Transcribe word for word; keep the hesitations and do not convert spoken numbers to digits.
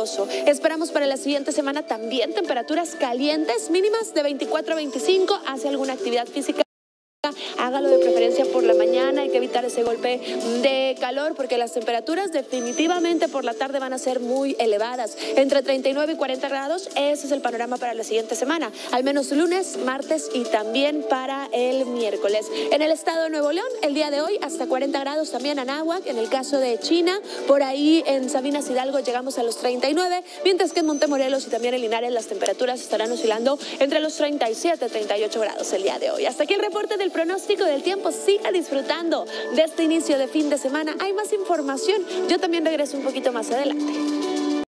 caluroso. Esperamos para la siguiente semana también temperaturas calientes, mínimas de veinticuatro a veinticinco. Hace alguna actividad física, hágalo de preferencia por la mañana. Hay que evitar ese golpe de calor porque las temperaturas definitivamente por la tarde van a ser muy elevadas, entre treinta y nueve y cuarenta grados. Ese es el panorama para la siguiente semana, al menos lunes, martes y también para el miércoles. En el estado de Nuevo León, el día de hoy hasta cuarenta grados, también Anáhuac. En el caso de China, por ahí en Sabinas Hidalgo llegamos a los treinta y nueve, mientras que en Montemorelos y también en Linares las temperaturas estarán oscilando entre los treinta y siete y treinta y ocho grados el día de hoy. Hasta aquí el reporte del pronóstico del tiempo. Siga disfrutando de este inicio de fin de semana. Hay más información. Yo también regreso un poquito más adelante.